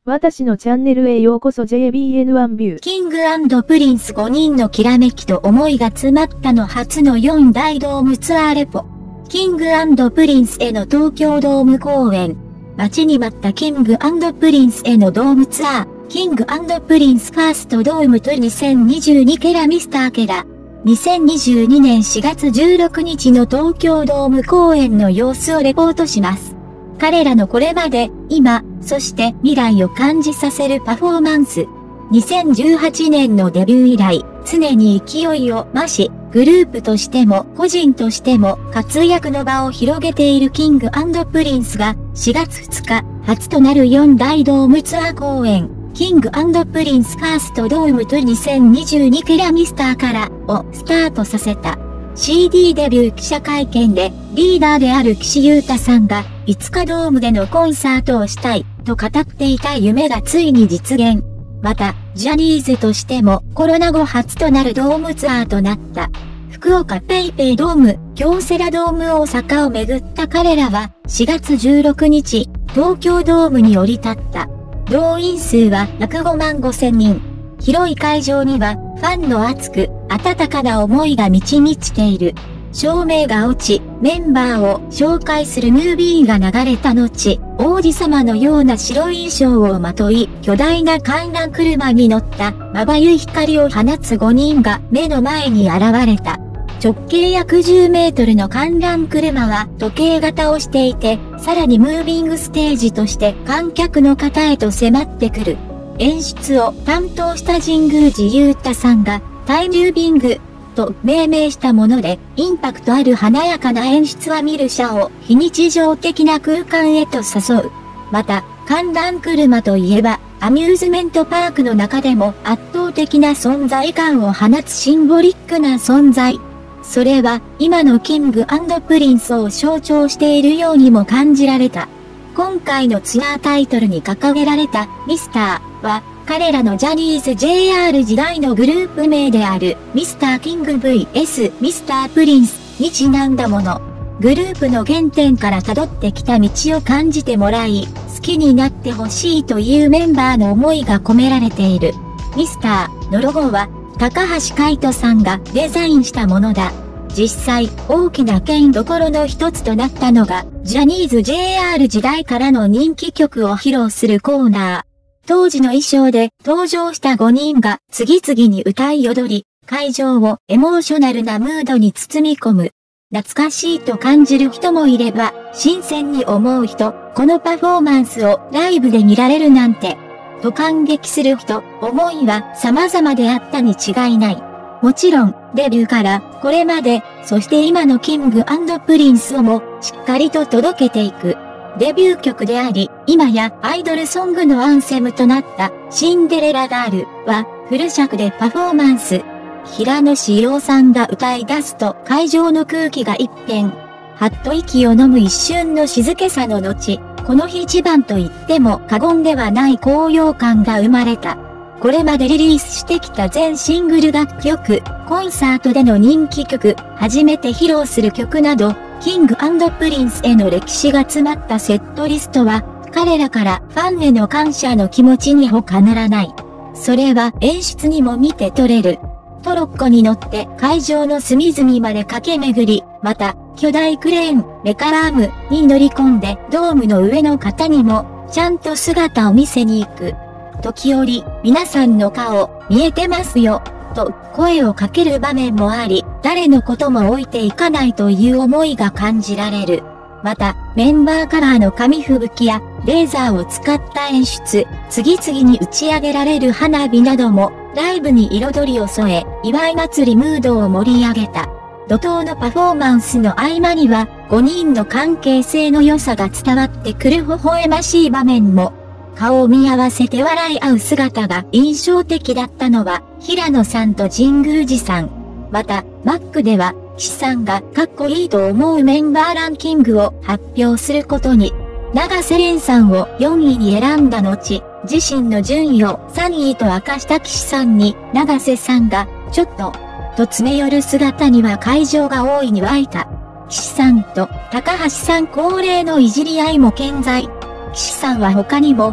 私のチャンネルへようこそ JBN1 ビュー。 キング&プリンス5人のきらめきと思いが詰まったの初の4大ドームツアーレポ。キング&プリンスへの東京ドーム公演。待ちに待ったキング&プリンスへのドームツアー。キング&プリンスファーストドームと2022ケラミスターケラ。2022年4月16日の東京ドーム公演の様子をレポートします。彼らのこれまで、今、そして未来を感じさせるパフォーマンス。2018年のデビュー以来、常に勢いを増し、グループとしても個人としても活躍の場を広げているキング&プリンスが4月2日、初となる4大ドームツアー公演、キング&プリンスファーストドームと2022ケラミスターからをスタートさせた。CD デビュー記者会見でリーダーである岸優太さんが5日ドームでのコンサートをしたいと語っていた夢がついに実現。また、ジャニーズとしてもコロナ後初となるドームツアーとなった。福岡ペイペイドーム、京セラドーム大阪を巡った彼らは4月16日、東京ドームに降り立った。動員数は約5万5千人。広い会場にはファンの熱く温かな思いが満ち満ちている。照明が落ち、メンバーを紹介するムービーが流れた後、王子様のような白い衣装をまとい、巨大な観覧車に乗ったまばゆい光を放つ5人が目の前に現れた。直径約10メートルの観覧車は時計型をしていて、さらにムービングステージとして観客の方へと迫ってくる。演出を担当した神宮寺勇太さんがタイムービングと命名したもので、インパクトある華やかな演出は見る者を非日常的な空間へと誘う。また、観覧車といえば、アミューズメントパークの中でも圧倒的な存在感を放つシンボリックな存在。それは今のキング&プリンスを象徴しているようにも感じられた。今回のツアータイトルに掲げられたミスターは彼らのジャニーズ JR 時代のグループ名であるミスターキング vs ミスタープリンスにちなんだもの。グループの原点から辿ってきた道を感じてもらい、好きになってほしいというメンバーの思いが込められている。ミスターのロゴは高橋海人さんがデザインしたものだ。実際、大きな剣どころの一つとなったのが、ジャニーズ JR 時代からの人気曲を披露するコーナー。当時の衣装で登場した5人が次々に歌い踊り、会場をエモーショナルなムードに包み込む。懐かしいと感じる人もいれば、新鮮に思う人、このパフォーマンスをライブで見られるなんて、と感激する人、思いは様々であったに違いない。もちろん、デビューからこれまで、そして今のキング&プリンスをもしっかりと届けていく。デビュー曲であり、今やアイドルソングのアンセムとなったシンデレラガールはフル尺でパフォーマンス。平野紫耀さんが歌い出すと会場の空気が一変。はっと息を飲む一瞬の静けさの後、この日一番と言っても過言ではない高揚感が生まれた。これまでリリースしてきた全シングル楽曲、コンサートでの人気曲、初めて披露する曲など、キング&プリンスへの歴史が詰まったセットリストは、彼らからファンへの感謝の気持ちに他ならない。それは演出にも見て取れる。トロッコに乗って会場の隅々まで駆け巡り、また、巨大クレーン、メカアームに乗り込んでドームの上の方にも、ちゃんと姿を見せに行く。時折、皆さんの顔、見えてますよ、と声をかける場面もあり、誰のことも置いていかないという思いが感じられる。また、メンバーカラーの紙吹雪やレーザーを使った演出、次々に打ち上げられる花火なども、ライブに彩りを添え、祝い祭りムードを盛り上げた。怒涛のパフォーマンスの合間には、5人の関係性の良さが伝わってくる微笑ましい場面も。顔を見合わせて笑い合う姿が印象的だったのは、平野さんと神宮寺さん。また、マックでは、岸さんがかっこいいと思うメンバーランキングを発表することに、永瀬廉さんを4位に選んだ後、自身の順位を3位と明かした岸さんに、永瀬さんが、ちょっと詰め寄る姿には会場が大いに沸いた。岸さんと高橋さん恒例のいじり合いも健在。岸さんは他にも、オファ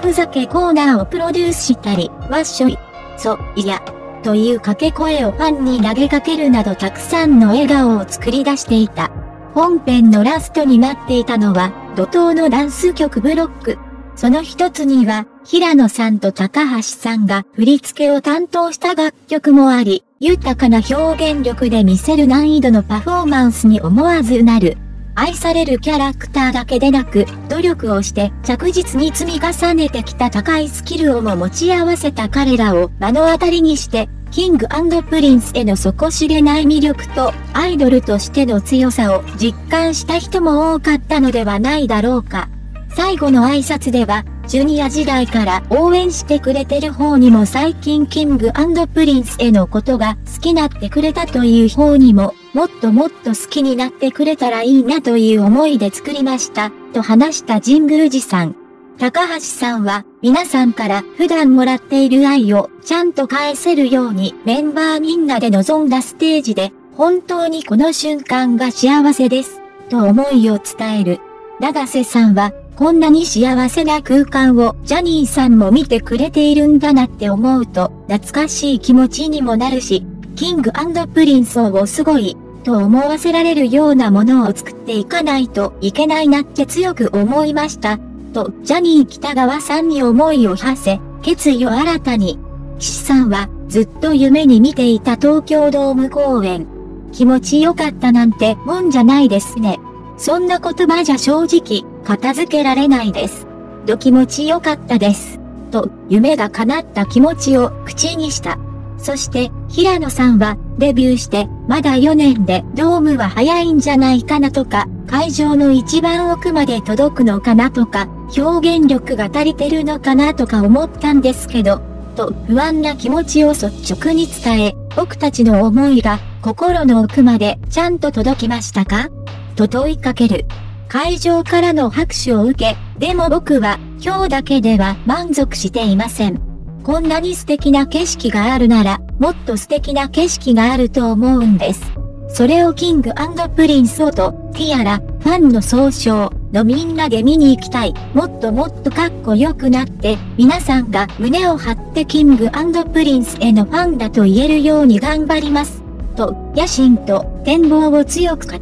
ふざけコーナーをプロデュースしたり、わっしょい、いや、という掛け声をファンに投げかけるなどたくさんの笑顔を作り出していた。本編のラストに待っていたのは、怒涛のダンス曲ブロック。その一つには、平野さんと高橋さんが振り付けを担当した楽曲もあり、豊かな表現力で見せる難易度のパフォーマンスに思わずうなる。愛されるキャラクターだけでなく、努力をして着実に積み重ねてきた高いスキルをも持ち合わせた彼らを目の当たりにして、キング&プリンスへの底知れない魅力とアイドルとしての強さを実感した人も多かったのではないだろうか。最後の挨拶では、ジュニア時代から応援してくれてる方にも最近キング&プリンスへのことが好きなってくれたという方にも、もっともっと好きになってくれたらいいなという思いで作りました、と話した神宮寺さん。高橋さんは、皆さんから普段もらっている愛をちゃんと返せるようにメンバーみんなで臨んだステージで、本当にこの瞬間が幸せです、と思いを伝える。永瀬さんは、こんなに幸せな空間をジャニーさんも見てくれているんだなって思うと懐かしい気持ちにもなるし、キング&プリンスをすごいと思わせられるようなものを作っていかないといけないなって強く思いました。とジャニー喜多川さんに思いを馳せ、決意を新たに。岸さんはずっと夢に見ていた東京ドーム公演。気持ちよかったなんてもんじゃないですね。そんな言葉じゃ正直、片付けられないです。気持ちよかったです。と、夢が叶った気持ちを口にした。そして、平野さんは、デビューして、まだ4年でドームは早いんじゃないかなとか、会場の一番奥まで届くのかなとか、表現力が足りてるのかなとか思ったんですけど、と不安な気持ちを率直に伝え、僕たちの思いが心の奥までちゃんと届きましたかと問いかける。会場からの拍手を受け、でも僕は今日だけでは満足していません。こんなに素敵な景色があるなら、もっと素敵な景色があると思うんです。それをキング&プリンスをと、ティアラ、ファンの総称のみんなで見に行きたい。もっともっとかっこよくなって、皆さんが胸を張ってキング&プリンスへのファンだと言えるように頑張ります。と、野心と展望を強く語った。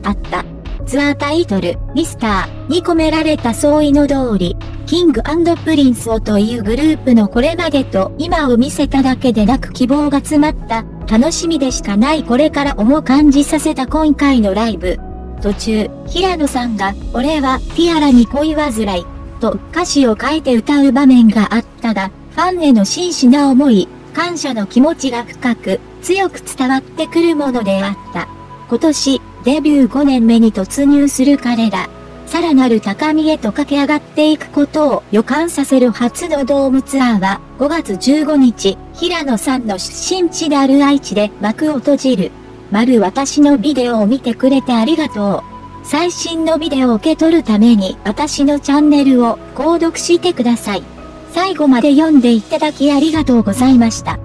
ツアータイトル、ミスターに込められた総意の通り、キング&プリンスをというグループのこれまでと今を見せただけでなく希望が詰まった楽しみでしかないこれからをも感じさせた今回のライブ。途中、平野さんが、俺はティアラに恋煩い、と歌詞を書いて歌う場面があったが、ファンへの真摯な思い、感謝の気持ちが深く、強く伝わってくるものであった。今年、デビュー5年目に突入する彼ら。さらなる高みへと駆け上がっていくことを予感させる初のドームツアーは5月15日、平野さんの出身地である愛知で幕を閉じる。私のビデオを見てくれてありがとう。最新のビデオを受け取るために私のチャンネルを購読してください。最後まで読んでいただきありがとうございました。